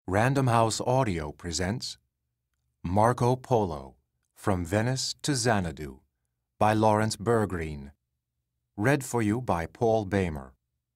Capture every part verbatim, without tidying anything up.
Random House Audio presents Marco Polo, From Venice to Xanadu, by Laurence Bergreen. Read for you by Paul Boehmer.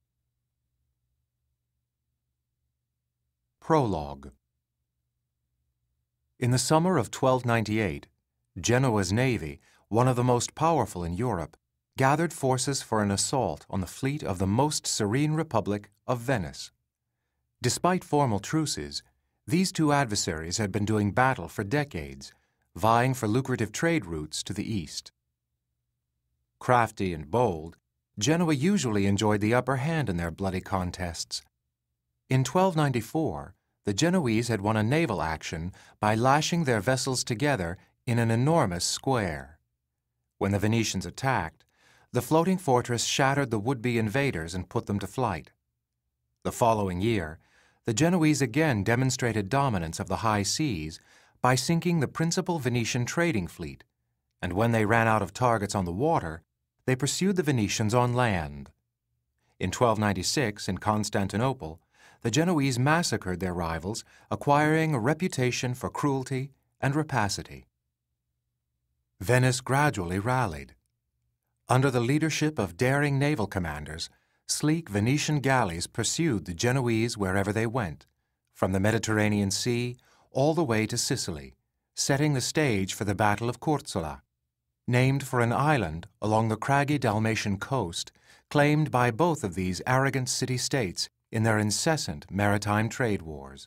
Prologue. In the summer of twelve ninety-eight, Genoa's navy, one of the most powerful in Europe, gathered forces for an assault on the fleet of the most serene republic of Venice. Despite formal truces, these two adversaries had been doing battle for decades, vying for lucrative trade routes to the east. Crafty and bold, Genoa usually enjoyed the upper hand in their bloody contests. In twelve ninety-four, the Genoese had won a naval action by lashing their vessels together in an enormous square. When the Venetians attacked, the floating fortress shattered the would-be invaders and put them to flight. The following year, the Genoese again demonstrated dominance of the high seas by sinking the principal Venetian trading fleet, and when they ran out of targets on the water, they pursued the Venetians on land. In twelve ninety-six, in Constantinople, the Genoese massacred their rivals, acquiring a reputation for cruelty and rapacity. Venice gradually rallied. Under the leadership of daring naval commanders, sleek Venetian galleys pursued the Genoese wherever they went, from the Mediterranean Sea all the way to Sicily, setting the stage for the Battle of Corsola, named for an island along the craggy Dalmatian coast, claimed by both of these arrogant city-states in their incessant maritime trade wars.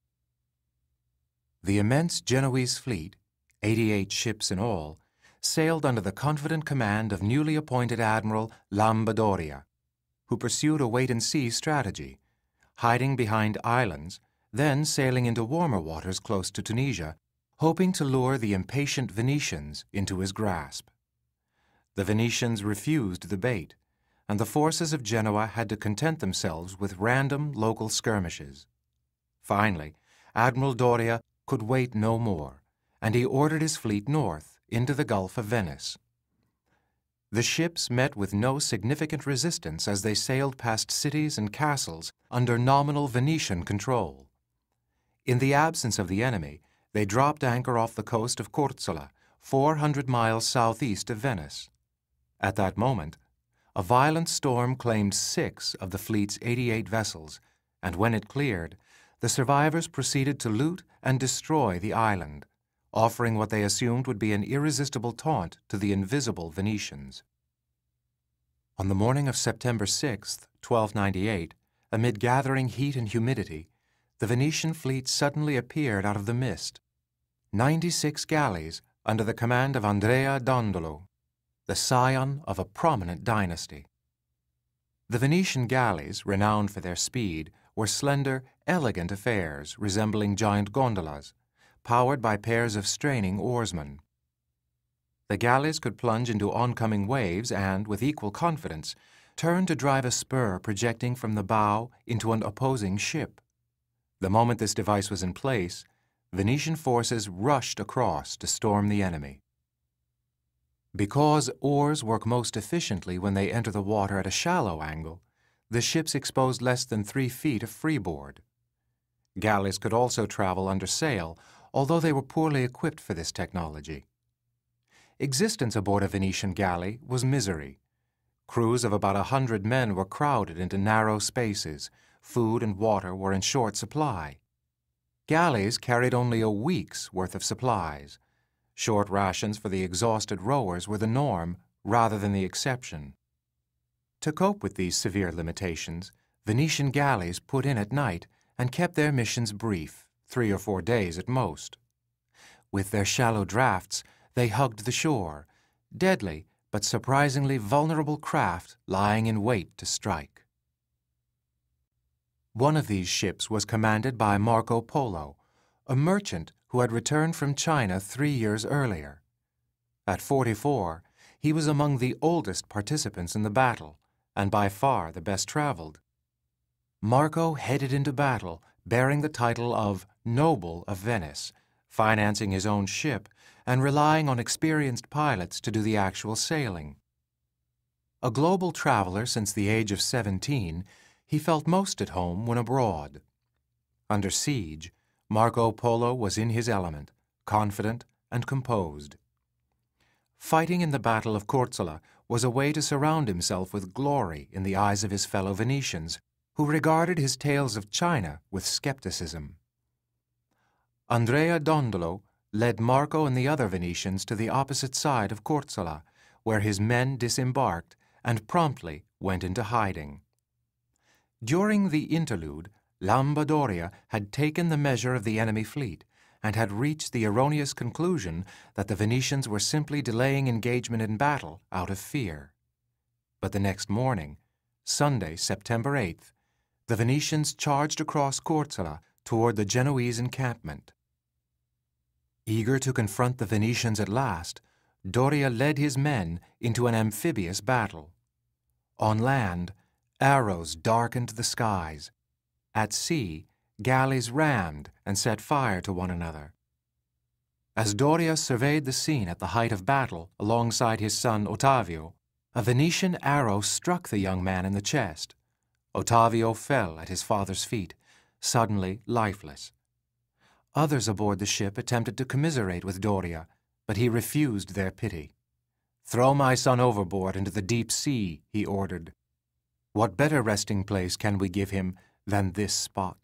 The immense Genoese fleet, eighty-eight ships in all, sailed under the confident command of newly appointed Admiral Lambadoria, who pursued a wait-and-see strategy, hiding behind islands, then sailing into warmer waters close to Tunisia, hoping to lure the impatient Venetians into his grasp. The Venetians refused the bait, and the forces of Genoa had to content themselves with random local skirmishes. Finally, Admiral Doria could wait no more, and he ordered his fleet north into the Gulf of Venice. The ships met with no significant resistance as they sailed past cities and castles under nominal Venetian control. In the absence of the enemy, they dropped anchor off the coast of Corsola, four hundred miles southeast of Venice. At that moment, a violent storm claimed six of the fleet's eighty-eight vessels, and when it cleared, the survivors proceeded to loot and destroy the island, offering what they assumed would be an irresistible taunt to the invisible Venetians. On the morning of September sixth, twelve ninety-eight, amid gathering heat and humidity, the Venetian fleet suddenly appeared out of the mist. Ninety-six galleys under the command of Andrea Dondolo, the scion of a prominent dynasty. The Venetian galleys, renowned for their speed, were slender, elegant affairs resembling giant gondolas, powered by pairs of straining oarsmen. The galleys could plunge into oncoming waves and, with equal confidence, turn to drive a spur projecting from the bow into an opposing ship. The moment this device was in place, Venetian forces rushed across to storm the enemy. Because oars work most efficiently when they enter the water at a shallow angle, the ships exposed less than three feet of freeboard. Galleys could also travel under sail, although they were poorly equipped for this technology. Existence aboard a Venetian galley was misery. Crews of about a hundred men were crowded into narrow spaces. Food and water were in short supply. Galleys carried only a week's worth of supplies. Short rations for the exhausted rowers were the norm rather than the exception. To cope with these severe limitations, Venetian galleys put in at night and kept their missions brief, three or four days at most. With their shallow drafts, they hugged the shore, deadly but surprisingly vulnerable craft lying in wait to strike. One of these ships was commanded by Marco Polo, a merchant who had returned from China three years earlier. At forty-four, he was among the oldest participants in the battle, and by far the best traveled. Marco headed into battle bearing the title of Noble of Venice, financing his own ship and relying on experienced pilots to do the actual sailing. A global traveler since the age of seventeen, he felt most at home when abroad. Under siege, Marco Polo was in his element, confident and composed. Fighting in the Battle of Corzola was a way to surround himself with glory in the eyes of his fellow Venetians, who regarded his tales of China with skepticism. Andrea Dondolo led Marco and the other Venetians to the opposite side of Corzola, where his men disembarked and promptly went into hiding. During the interlude, Lamba Doria had taken the measure of the enemy fleet and had reached the erroneous conclusion that the Venetians were simply delaying engagement in battle out of fear. But the next morning, Sunday, September eighth, the Venetians charged across Corzola toward the Genoese encampment. Eager to confront the Venetians at last, Doria led his men into an amphibious battle. On land, arrows darkened the skies. At sea, galleys rammed and set fire to one another. As Doria surveyed the scene at the height of battle alongside his son Ottavio, a Venetian arrow struck the young man in the chest. Ottavio fell at his father's feet, suddenly lifeless. Others aboard the ship attempted to commiserate with Doria, but he refused their pity. "Throw my son overboard into the deep sea," he ordered. "What better resting place can we give him than this spot?"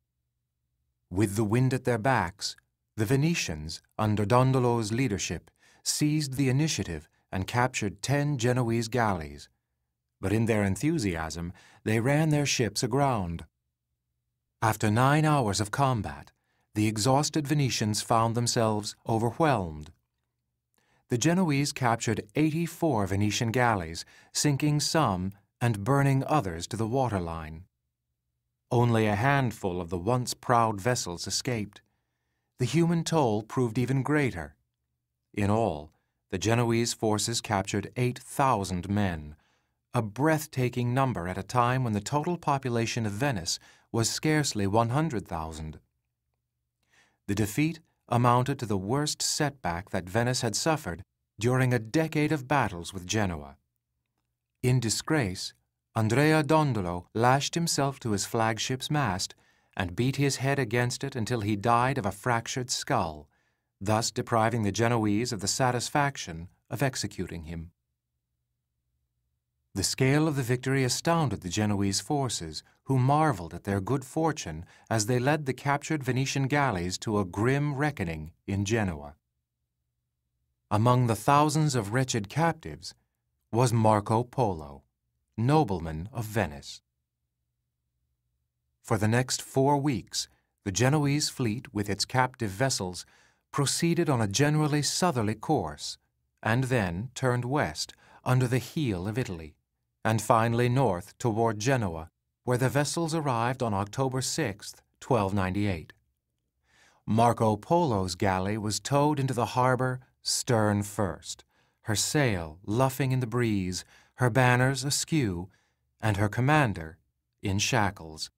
With the wind at their backs, the Venetians, under Dondolo's leadership, seized the initiative and captured ten Genoese galleys. But in their enthusiasm, they ran their ships aground. After nine hours of combat, the exhausted Venetians found themselves overwhelmed. The Genoese captured eighty-four Venetian galleys, sinking some and burning others to the waterline. Only a handful of the once proud vessels escaped. The human toll proved even greater. In all, the Genoese forces captured eight thousand men, a breathtaking number at a time when the total population of Venice was scarcely one hundred thousand. The defeat amounted to the worst setback that Venice had suffered during a decade of battles with Genoa. In disgrace, Andrea Dondolo lashed himself to his flagship's mast and beat his head against it until he died of a fractured skull, thus depriving the Genoese of the satisfaction of executing him. The scale of the victory astounded the Genoese forces, who marveled at their good fortune as they led the captured Venetian galleys to a grim reckoning in Genoa. Among the thousands of wretched captives was Marco Polo, nobleman of Venice. For the next four weeks, the Genoese fleet, with its captive vessels, proceeded on a generally southerly course, and then turned west under the heel of Italy, and finally north toward Genoa, where the vessels arrived on October sixth, twelve ninety-eight. Marco Polo's galley was towed into the harbor stern first, her sail luffing in the breeze, her banners askew, and her commander in shackles.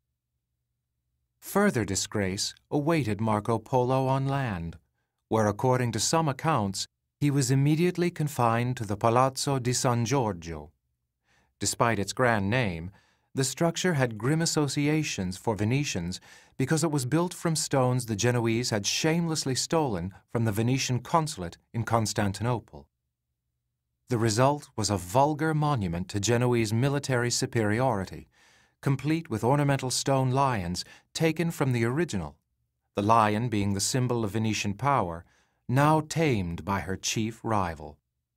Further disgrace awaited Marco Polo on land, where, according to some accounts, he was immediately confined to the Palazzo di San Giorgio. Despite its grand name, the structure had grim associations for Venetians because it was built from stones the Genoese had shamelessly stolen from the Venetian consulate in Constantinople. The result was a vulgar monument to Genoese military superiority, complete with ornamental stone lions taken from the original, the lion being the symbol of Venetian power, now tamed by her chief rival.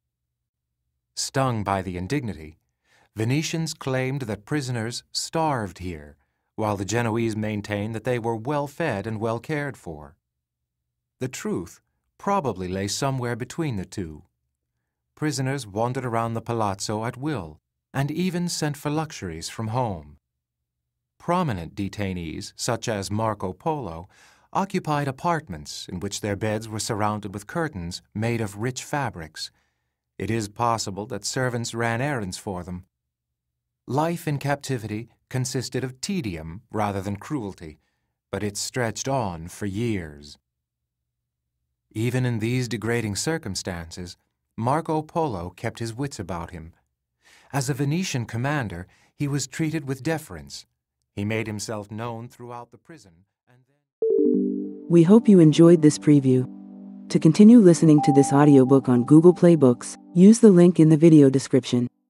Stung by the indignity, Venetians claimed that prisoners starved here, while the Genoese maintained that they were well fed and well cared for. The truth probably lay somewhere between the two. Prisoners wandered around the palazzo at will, and even sent for luxuries from home. Prominent detainees, such as Marco Polo, occupied apartments in which their beds were surrounded with curtains made of rich fabrics. It is possible that servants ran errands for them. Life in captivity consisted of tedium rather than cruelty, but it stretched on for years. Even in these degrading circumstances, Marco Polo kept his wits about him. As a Venetian commander, he was treated with deference. He made himself known throughout the prison and We hope you enjoyed this preview. To continue listening to this audiobook on Google Play Books, use the link in the video description.